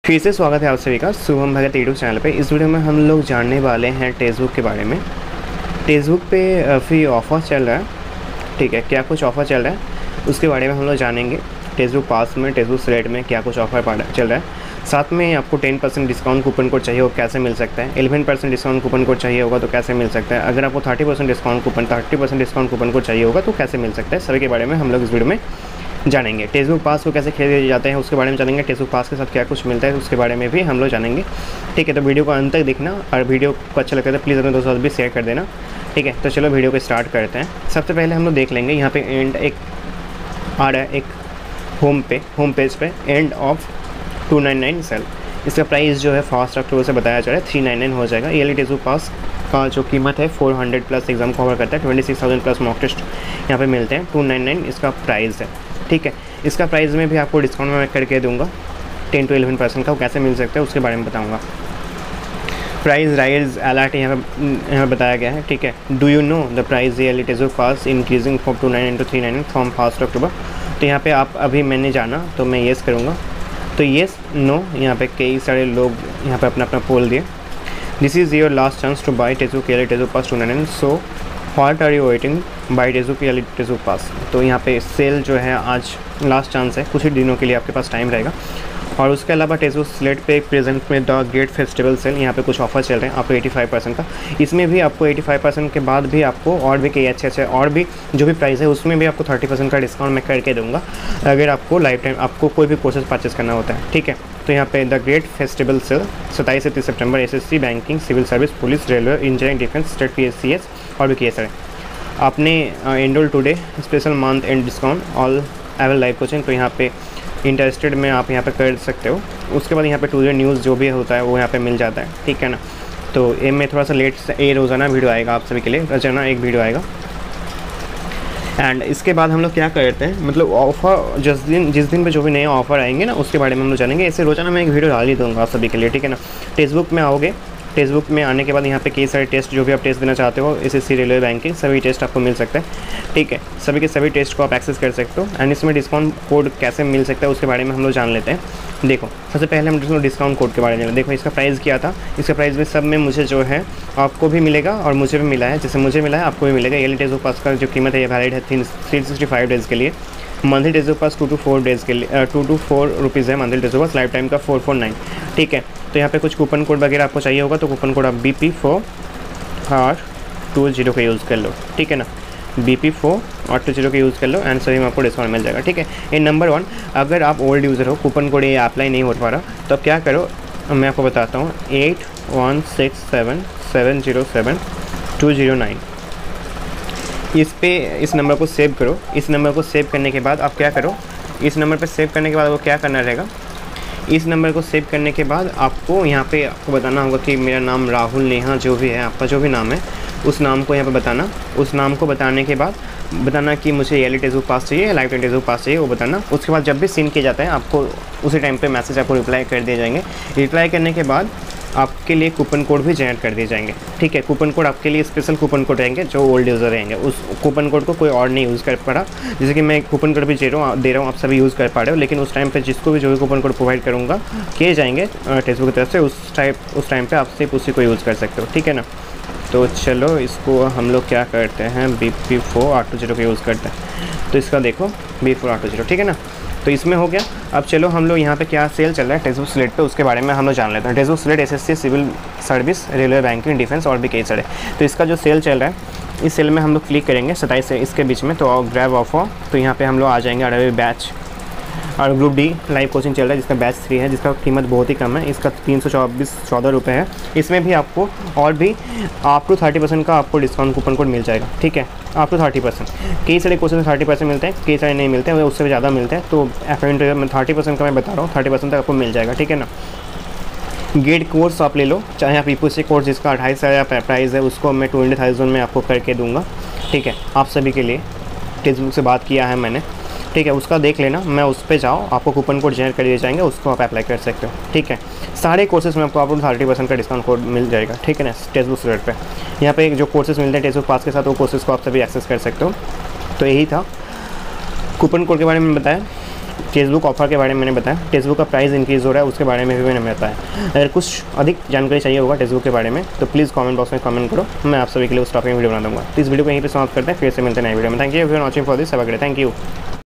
फिर से स्वागत है आप सभी का शुभम भगत यूट्यूब चैनल पे। इस वीडियो में हम लोग जानने वाले हैं टेक्स्ट के बारे में। टेक्स्ट पे फ्री ऑफ़र चल रहा है, ठीक है। क्या कुछ ऑफ़र चल रहा है उसके बारे में हम लोग जानेंगे। टेक्स्ट पास में, टेक्स्ट सेलेक्ट में क्या कुछ ऑफ़र चल रहा है। साथ में आपको 10% डिस्काउंट कूपन कोड चाहिए हो कैसे मिल सकता है। 11% डिस्काउंट कूपन कोड चाहिए होगा तो कैसे मिल सकता है। अगर आपको 30% डिस्काउंट कूपन कोड चाहिए होगा तो कैसे मिल सकता है। सभी के बारे में हम लोग इस वीडियो में जानेंगे। टेक्स्ट पास को कैसे खरीदे जाते हैं उसके बारे में जानेंगे। टेक्स्ट पास के साथ क्या कुछ मिलता है उसके बारे में भी हम लोग जानेंगे, ठीक है। तो वीडियो को अंत तक देखना और वीडियो को अच्छा लगता है तो प्लीज़ अपने दोस्तों भी शेयर कर देना, ठीक है। तो चलो वीडियो को स्टार्ट करते हैं। सबसे पहले हम लोग देख लेंगे यहाँ पे एंड एक आ रहा है, एक होम पेज पे एंड ऑफ 299 सेल। इसका प्राइस जो है फर्स्ट अक्टूबर से बताया जा रहा है 399 हो जाएगा। ईयरली टेक्स्ट पास का जो कीमत है 400 प्लस एग्जाम कवर करता है। 26,000 प्लस मॉक टेस्ट यहाँ पे मिलते हैं। 299 इसका प्राइस है, ठीक है। इसका प्राइस में भी आपको डिस्काउंट में करके दूंगा 10 to 11% का। वो कैसे मिल सकता है उसके बारे में बताऊंगा। प्राइस राइज अलर्ट यहाँ पे बताया गया है, ठीक है। Do you know the price yearly text pass increasing from 299 to 399 from first October. तो यहाँ पे आप अभी मैंने जाना तो मैं येस करूँगा, तो येस नो यहाँ पे कई सारे लोग यहाँ पे अपना पोल दिए। This is your last chance to buy text yearly text pass 299, so what are you waiting buy text yearly text pass. तो यहाँ पे सेल जो है आज लास्ट चांस है, कुछ ही दिनों के लिए आपके पास टाइम रहेगा। और उसके अलावा टेक्स्ट स्लेट पे प्रेजेंट में द ग्रेट फेस्टिवल सेल यहाँ पे कुछ ऑफर चल रहे हैं आपको 85% का। इसमें भी आपको 85% के बाद भी आपको और भी कई अच्छे और भी जो भी प्राइस है उसमें भी आपको 30% का डिस्काउंट मैं करके दूंगा अगर आपको लाइफ टाइम आपको कोई भी कोर्सेज परचेस करना होता है, ठीक है। तो यहाँ पे द ग्रेट फेस्टिवल सेल 27 से 30 सितंबर SSC, banking, civil service, police, railway, engineering, defence, state PSCS और भी कई सारे। आपने enrol today special month end discount all avail live coaching. तो यहाँ पे इंटरेस्टेड में आप यहाँ पे कर सकते हो। उसके बाद यहाँ पे टुडे न्यूज़ जो भी होता है वो यहाँ पे मिल जाता है, ठीक है ना। तो ये में थोड़ा सा लेट से रोज़ाना वीडियो आएगा आप सभी के लिए, रोज़ाना एक वीडियो आएगा। एंड इसके बाद हम लोग क्या करते हैं, मतलब ऑफ़र जिस दिन पे जो भी नए ऑफ़र आएंगे ना उसके बारे में हम लोग जानेंगे। ऐसे रोज़ाना मैं एक वीडियो डाल ही दूँगा आप सभी के लिए, ठीक है ना। टेक्स्ट में आओगे, टेक्स्ट में आने के बाद यहाँ पे कई सारे टेस्ट जो भी आप टेस्ट देना चाहते हो SSC, रेलवे, बैंकिंग, सभी टेस्ट आपको मिल सकता है, ठीक है। सभी के सभी टेस्ट को आप एक्सेस कर सकते हो। एंड इसमें डिस्काउंट कोड कैसे मिल सकता है उसके बारे में हम लोग जान लेते हैं। देखो सबसे पहले हम डिस्काउंट कोड के बारे में देखो। इसका प्राइस क्या था, इसका प्राइस भी सब में मुझे जो है आपको भी मिलेगा और मुझे भी मिला है। जैसे मुझे मिला है आपको भी मिलेगा। ईयरली टेक्स्ट पास का जो कीमत है ये वैलिड है 365 डेज़ के लिए। Monthly text pass 2 to 4 days के लिए 2 to 4 रुपीज़ है monthly text pass. Lifetime का 449, ठीक है। तो यहाँ पे कुछ कूपन कोड वगैरह आपको चाहिए होगा तो कूपन कोड आप BP4R20 का यूज़ कर लो, ठीक है ना। BP4R20 का यूज़ कर लो एंड सभी में आपको डिस्काउंट मिल जाएगा, ठीक है। ये नंबर 1। अगर आप ओल्ड यूज़र हो, कूपन कोड ये अप्लाई नहीं हो पा रहा तो आप क्या करो मैं आपको बताता हूँ। 8167707209 इस नंबर को सेव करो। इस नंबर को सेव करने के बाद आप क्या करो, इस नंबर पर सेव करने के बाद आपको क्या करना रहेगा। इस नंबर को सेव करने के बाद आपको यहाँ पे आपको बताना होगा कि मेरा नाम राहुल नेहा जो भी है, आपका जो भी नाम है उस नाम को यहाँ पे बताना। उस नाम को बताने के बाद बताना कि मुझे ईयरली टेक्स्ट पास चाहिए या लाइफ टाइम टेक्स्ट पास चाहिए, वो बताना। उसके बाद जब भी सीन किया जाता है आपको उसी टाइम पे मैसेज आपको रिप्लाई कर दिए जाएंगे। रिप्लाई करने के बाद आपके लिए कूपन कोड भी जनरेट कर दिए जाएंगे, ठीक है। कूपन कोड आपके लिए स्पेशल कूपन कोड रहेंगे जो ओल्ड यूज़र रहेंगे। उस कूपन कोड को कोई और नहीं यूज़ कर पा रहा। जैसे कि मैं कूपन कोड भी दे रहा हूँ आप सभी यूज़ कर पा रहे हो, लेकिन उस टाइम पे जिसको भी जो भी कूपन कोड प्रोवाइड करूँगा किए जाएंगे टेक्स्ट की तरफ से उस टाइम पर आप सिर्फ उसी को यूज़ कर सकते हो, ठीक है ना। तो चलो इसको हम लोग क्या करते हैं BP4R20 का यूज़ करते हैं। तो इसका देखो BP4R20, ठीक है ना। तो इसमें हो गया। अब चलो हम लोग यहाँ पे क्या सेल चल रहा है टेक्स्ट स्लेट पे उसके बारे में हम लोग जान लेते हैं। Text slate SSC, civil service, railway, banking, defence और भी कई सारे। तो इसका जो सेल चल रहा है इस सेल में हम लोग क्लिक करेंगे 27 से इसके बीच में। तो ग्रैब ऑफर, तो यहाँ पे हम लोग आ जाएंगे। अरबी बैच और ग्रुप D लाइव कोचिंग चल रहा है जिसका बैच 3 है, जिसका कीमत बहुत ही कम है। इसका 314 रुपये है। इसमें भी आपको और भी अप टू 30% का आपको डिस्काउंट कूपन कोड मिल जाएगा, ठीक है। Up to 30%। कई सारे कोर्सेज में 30% मिलते हैं, कई सारे नहीं मिलते हैं, उससे भी ज़्यादा मिलते हैं। तो अकॉर्डिंग टू 30% का मैं बता रहा हूँ, 30% तक आपको मिल जाएगा, ठीक है ना। गेट कोर्स आप ले लो, चाहे आप PPC कोर्स जिसका 28,000 प्राइस है उसको मैं 20,000 में आपको करके दूँगा, ठीक है। आप सभी के लिए टेक्स्ट से बात किया है मैंने, ठीक है। उसका देख लेना, मैं उस पर जाओ, आपको कूपन कोड जनरेट कर दिए जाएंगे, उसको आप अप्लाई कर सकते हो, ठीक है। सारे कोर्सेज में आपको 30% का डिस्काउंट कोड मिल जाएगा, ठीक है ना। टेक्स्ट रेट पे यहाँ पे जो कोर्सेज मिलते हैं टेक्स्ट पास के साथ वो कोर्सेज को आप सभी एक्सेस कर सकते हो। तो यही था कूपन कोड के बारे में बताया। फेसबुक ऑफर के बारे में मैंने बताया, फेसबुक का प्राइस इंक्रीज़ हो रहा है उसके बारे में भी मैंने बताया। अगर कुछ अधिक जानकारी चाहिए होगा फेसबुक के बारे में तो प्लीज़ कमेंट बॉक्स में कमेंट करो, मैं आप सभी के लिए उस टॉपिक में वीडियो बना दूँगा। तो इस वीडियो को यहीं पे समाप्त करते हैं, फिर से मिलते हैं नए वीडियो में। Thank you for watching for this, have a great day, thank you.